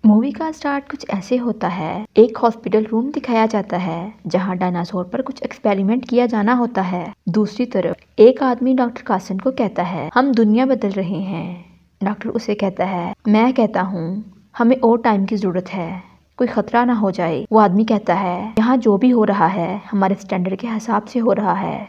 Movie का start कुछ ऐसे होता है। एक हॉस्पिटल रूम दिखाया जाता है जहां डायनासोर पर कुछ एक्सपेरिमेंट किया जाना होता है। दूसरी तरफ एक आदमी डॉक्टर कासन को कहता है, हम दुनिया बदल रहे हैं। डॉक्टर उसे कहता है, मैं कहता हूँ हमें और टाइम की जरूरत है, कोई खतरा ना हो जाए। वो आदमी कहता है, यहाँ जो भी हो रहा है हमारे स्टैंडर्ड के हिसाब से हो रहा है।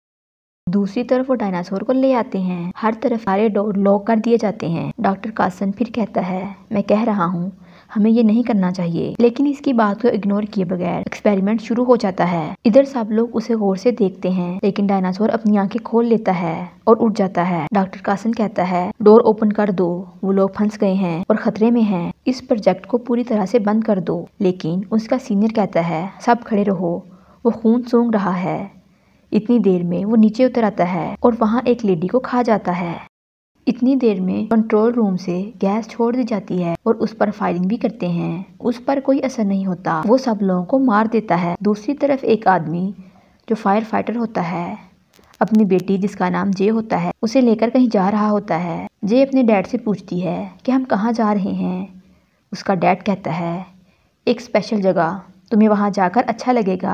दूसरी तरफ वो डायनासोर को ले आते हैं। हर तरफ सारे डोर लॉक कर दिए जाते हैं। डॉक्टर कासन फिर कहता है, मैं कह रहा हूँ हमें ये नहीं करना चाहिए, लेकिन इसकी बात को इग्नोर किए बगैर एक्सपेरिमेंट शुरू हो जाता है। इधर सब लोग उसे गौर से देखते हैं, लेकिन डायनासोर अपनी आंखें खोल लेता है और उड़ जाता है। डॉक्टर कासन कहता है, डोर ओपन कर दो, वो लोग फंस गए हैं और खतरे में हैं। इस प्रोजेक्ट को पूरी तरह से बंद कर दो। लेकिन उसका सीनियर कहता है, सब खड़े रहो, वो खून सूंघ रहा है। इतनी देर में वो नीचे उतर आता है और वहाँ एक लेडी को खा जाता है। इतनी देर में कंट्रोल रूम से गैस छोड़ दी जाती है और उस पर फायरिंग भी करते हैं। उस पर कोई असर नहीं होता, वो सब लोगों को मार देता है। दूसरी तरफ एक आदमी जो फायर फाइटर होता है, अपनी बेटी जिसका नाम जे होता है, उसे लेकर कहीं जा रहा होता है। जे अपने डैड से पूछती है कि हम कहाँ जा रहे हैं। उसका डैड कहता है, एक स्पेशल जगह, तुम्हें वहाँ जाकर अच्छा लगेगा।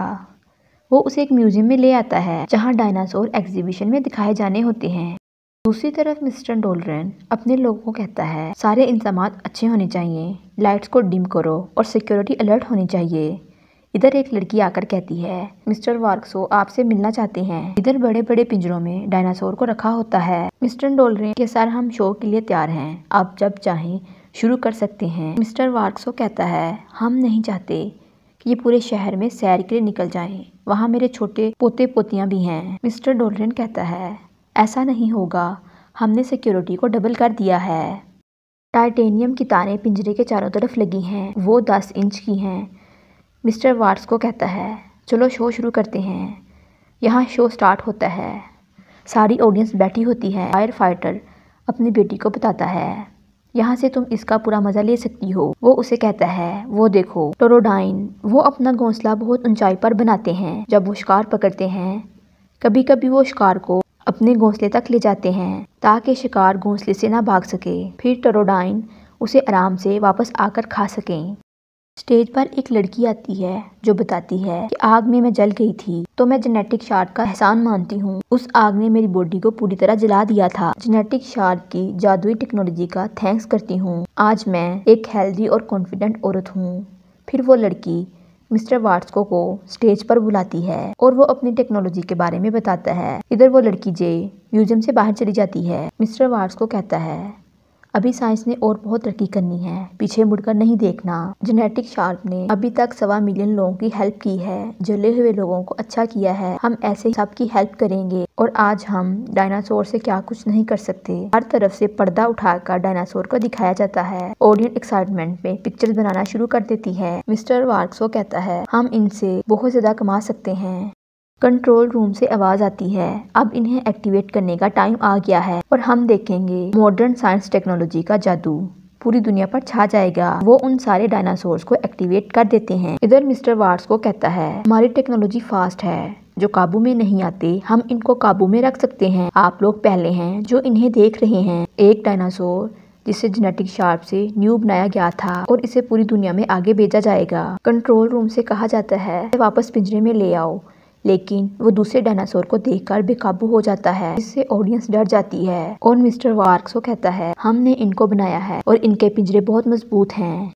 वो उसे एक म्यूजियम में ले आता है जहाँ डायनासोर एग्जीबिशन में दिखाए जाने होते हैं। दूसरी तरफ मिस्टर डोलरन अपने लोगों को कहता है, सारे इंतजाम अच्छे होने चाहिए, लाइट्स को डिम करो और सिक्योरिटी अलर्ट होनी चाहिए। इधर एक लड़की आकर कहती है, मिस्टर वार्क्सो आपसे मिलना चाहते हैं। इधर बड़े बड़े पिंजरों में डायनासोर को रखा होता है। मिस्टर डोलरन के सर, हम शो के लिए तैयार हैं, आप जब चाहें शुरू कर सकते हैं। मिस्टर वार्क्सो कहता है, हम नहीं चाहते कि ये पूरे शहर में सैर के लिए निकल जाएं, वहाँ मेरे छोटे पोते पोतियाँ भी हैं। मिस्टर डोलरन कहता है, ऐसा नहीं होगा, हमने सिक्योरिटी को डबल कर दिया है। टाइटेनियम की तारें पिंजरे के चारों तरफ लगी हैं, वो 10 इंच की हैं। मिस्टर वार्स को कहता है, चलो शो शुरू करते हैं। यहाँ शो स्टार्ट होता है, सारी ऑडियंस बैठी होती है। फायर फाइटर अपनी बेटी को बताता है, यहाँ से तुम इसका पूरा मज़ा ले सकती हो। वो उसे कहता है, वो देखो टोरोडाइन, वो अपना घोंसला बहुत ऊंचाई पर बनाते हैं जब वो शिकार पकड़ते हैं। कभी कभी वो शिकार को अपने घोंसले तक ले जाते हैं ताकि शिकार घोंसले से ना भाग सके, फिर टोरोडाइन उसे आराम से वापस आकर खा सकें। स्टेज पर एक लड़की आती है जो बताती है कि आग में मैं जल गई थी, तो मैं जेनेटिक शार्ट का एहसान मानती हूँ। उस आग ने मेरी बॉडी को पूरी तरह जला दिया था। जेनेटिक शार्ट की जादुई टेक्नोलॉजी का थैंक्स करती हूँ। आज मैं एक हेल्दी और कॉन्फिडेंट औरत हूँ। फिर वो लड़की मिस्टर वार्ट्सको को स्टेज पर बुलाती है और वो अपनी टेक्नोलॉजी के बारे में बताता है। इधर वो लड़की जे म्यूजियम से बाहर चली जाती है। मिस्टर वार्ट्सको कहता है, अभी साइंस ने और बहुत तरक्की करनी है, पीछे मुड़कर नहीं देखना। जेनेटिक शार्क ने अभी तक 1.25 मिलियन लोगों की हेल्प की है, जले हुए लोगों को अच्छा किया है। हम ऐसे ही सबकी हेल्प करेंगे और आज हम डायनासोर से क्या कुछ नहीं कर सकते। हर तरफ से पर्दा उठाकर डायनासोर को दिखाया जाता है। ऑडियंस एक्साइटमेंट में पिक्चर्स बनाना शुरू कर देती है। मिस्टर वार्क्सो कहता है, हम इनसे बहुत ज्यादा कमा सकते हैं। कंट्रोल रूम से आवाज आती है, अब इन्हें एक्टिवेट करने का टाइम आ गया है और हम देखेंगे मॉडर्न साइंस टेक्नोलॉजी का जादू पूरी दुनिया पर छा जाएगा। वो उन सारे डायनासोर्स को एक्टिवेट कर देते हैं। इधर मिस्टर वार्स को कहता है, हमारी टेक्नोलॉजी फास्ट है जो काबू में नहीं आते, हम इनको काबू में रख सकते हैं। आप लोग पहले हैं जो इन्हें देख रहे हैं। एक डायनासोर जिसे जेनेटिक शार्प से न्यू बनाया गया था और इसे पूरी दुनिया में आगे भेजा जाएगा। कंट्रोल रूम से कहा जाता है, वापस पिंजरे में ले आओ, लेकिन वो दूसरे डायनासोर को देखकर बेकाबू हो जाता है, जिससे ऑडियंस डर जाती है। और मिस्टर वार्क्सो कहता है, हमने इनको बनाया है और इनके पिंजरे बहुत मजबूत हैं।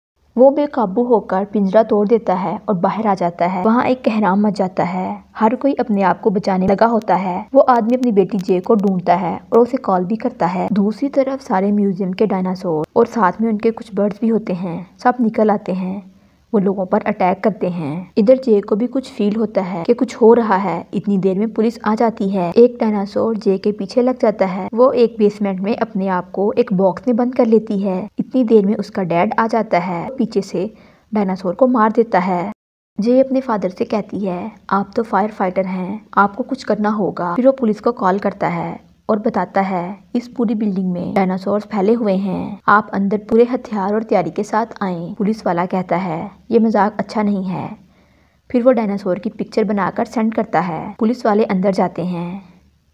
वो बेकाबू होकर पिंजरा तोड़ देता है और बाहर आ जाता है। वहाँ एक कहराम मच जाता है, हर कोई अपने आप को बचाने लगा होता है। वो आदमी अपनी बेटी जे को ढूंढता है और उसे कॉल भी करता है। दूसरी तरफ सारे म्यूजियम के डायनासोर और साथ में उनके कुछ बर्ड्स भी होते हैं, सब निकल आते हैं। वो लोगों पर अटैक करते हैं। इधर जे को भी कुछ फील होता है कि कुछ हो रहा है। इतनी देर में पुलिस आ जाती है। एक डायनासोर जे के पीछे लग जाता है। वो एक बेसमेंट में अपने आप को एक बॉक्स में बंद कर लेती है। इतनी देर में उसका डैड आ जाता है, पीछे से डायनासोर को मार देता है। जे अपने फादर से कहती है, आप तो फायर फाइटर हैं, आपको कुछ करना होगा। फिर वो पुलिस को कॉल करता है और बताता है, इस पूरी बिल्डिंग में डायनासोर्स फैले हुए हैं, आप अंदर पूरे हथियार और तैयारी के साथ आएं। पुलिस वाला कहता है, ये मजाक अच्छा नहीं है। फिर वो डायनासोर की पिक्चर बनाकर सेंड करता है। पुलिस वाले अंदर जाते हैं।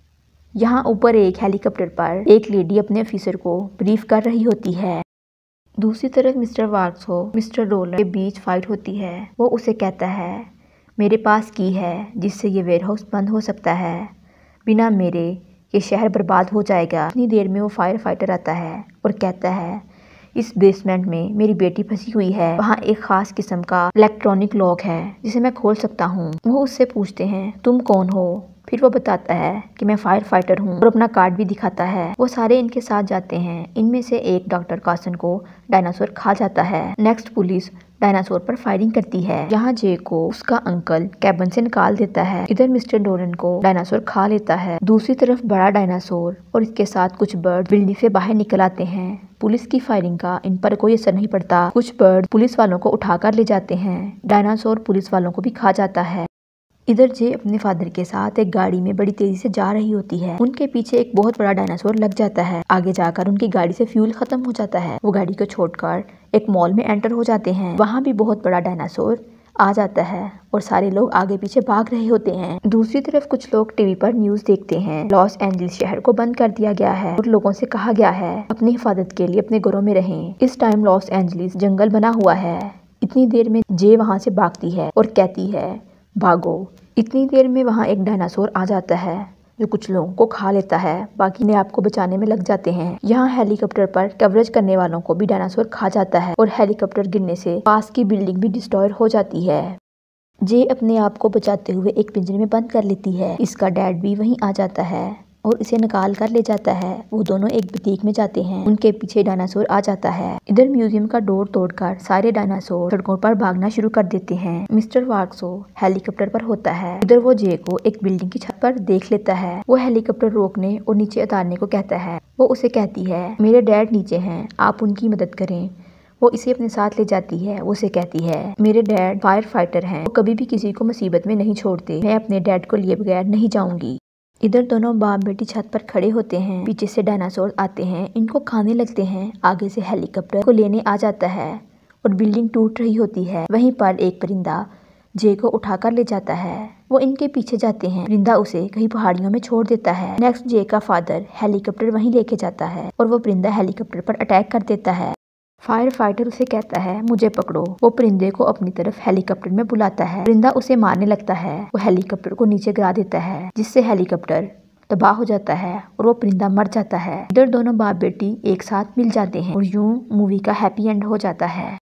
यहाँ ऊपर एक हेलीकॉप्टर पर एक लेडी अपने ऑफिसर को ब्रीफ कर रही होती है। दूसरी तरफ मिस्टर वार्क्स हो मिस्टर डोलन के बीच फाइट होती है। वो उसे कहता है मेरे पास की है जिससे ये वेयरहाउस बंद हो सकता है, बिना मेरे ये शहर बर्बाद हो जाएगा। इतनी देर में वो फायर फाइटर आता है और कहता है इस बेसमेंट में मेरी बेटी फंसी हुई है, वहाँ एक खास किस्म का इलेक्ट्रॉनिक लॉक है जिसे मैं खोल सकता हूँ। वो उससे पूछते हैं तुम कौन हो? फिर वो बताता है कि मैं फायर फाइटर हूँ और अपना कार्ड भी दिखाता है। वो सारे इनके साथ जाते हैं। इनमें से एक डॉक्टर कार्सन को डायनासोर खा जाता है। नेक्स्ट पुलिस डायनासोर पर फायरिंग करती है, जहाँ जे को उसका अंकल कैबिन से निकाल देता है। इधर मिस्टर डोलन को डायनासोर खा लेता है। दूसरी तरफ बड़ा डायनासोर और इसके साथ कुछ बर्ड बिल्डिंग से बाहर निकल आते हैं। पुलिस की फायरिंग का इन पर कोई असर नहीं पड़ता। कुछ बर्ड पुलिस वालों को उठाकर ले जाते हैं। डायनासोर पुलिस वालों को भी खा जाता है। इधर जे अपने फादर के साथ एक गाड़ी में बड़ी तेजी से जा रही होती है। उनके पीछे एक बहुत बड़ा डायनासोर लग जाता है। आगे जाकर उनकी गाड़ी से फ्यूल खत्म हो जाता है। वो गाड़ी को छोड़कर एक मॉल में एंटर हो जाते हैं। वहाँ भी बहुत बड़ा डायनासोर आ जाता है और सारे लोग आगे पीछे भाग रहे होते हैं। दूसरी तरफ कुछ लोग टीवी पर न्यूज देखते हैं। लॉस एंजलिस शहर को बंद कर दिया गया है और लोगों से कहा गया है अपनी हिफाजत के लिए अपने घरों में रहें। इस टाइम लॉस एंजलिस जंगल बना हुआ है। इतनी देर में जे वहाँ से भागती है और कहती है भागो। इतनी देर में वहाँ एक डायनासोर आ जाता है जो कुछ लोगों को खा लेता है। बाकी ने आपको बचाने में लग जाते हैं। यहाँ हेलीकॉप्टर पर कवरेज करने वालों को भी डायनासोर खा जाता है और हेलीकॉप्टर गिरने से पास की बिल्डिंग भी डिस्ट्रॉय हो जाती है। जे अपने आप को बचाते हुए एक पिंजरे में बंद कर लेती है। इसका डैड भी वहीं आ जाता है और इसे निकाल कर ले जाता है। वो दोनों एक बुटीक में जाते हैं। उनके पीछे डायनासोर आ जाता है। इधर म्यूजियम का डोर तोड़कर सारे डायनासोर सड़कों पर भागना शुरू कर देते हैं। मिस्टर वार्क्सो हेलीकॉप्टर पर होता है। इधर वो जे को एक बिल्डिंग की छत पर देख लेता है। वो हेलीकॉप्टर रोकने और नीचे उतारने को कहता है। वो उसे कहती है मेरे डैड नीचे हैं, आप उनकी मदद करें। वो इसे अपने साथ ले जाती है। वो उसे कहती है मेरे डैड फायर फाइटर हैं, वो कभी भी किसी को मुसीबत में नहीं छोड़ते, मैं अपने डैड को लिए बगैर नहीं जाऊंगी। इधर दोनों बाप बेटी छत पर खड़े होते हैं। पीछे से डायनासोर आते हैं, इनको खाने लगते हैं। आगे से हेलीकॉप्टर को लेने आ जाता है और बिल्डिंग टूट रही होती है। वहीं पर एक परिंदा जे को उठाकर ले जाता है। वो इनके पीछे जाते हैं। परिंदा उसे कहीं पहाड़ियों में छोड़ देता है। नेक्स्ट जे का फादर हेलीकॉप्टर वहीं लेके जाता है और वो परिंदा हेलीकॉप्टर पर अटैक कर देता है। फायर फाइटर उसे कहता है मुझे पकड़ो। वो परिंदे को अपनी तरफ हेलीकॉप्टर में बुलाता है। परिंदा उसे मारने लगता है। वो हेलीकॉप्टर को नीचे गिरा देता है जिससे हेलीकॉप्टर तबाह हो जाता है और वो परिंदा मर जाता है। इधर दोनों बाप बेटी एक साथ मिल जाते हैं और यूं मूवी का हैप्पी एंड हो जाता है।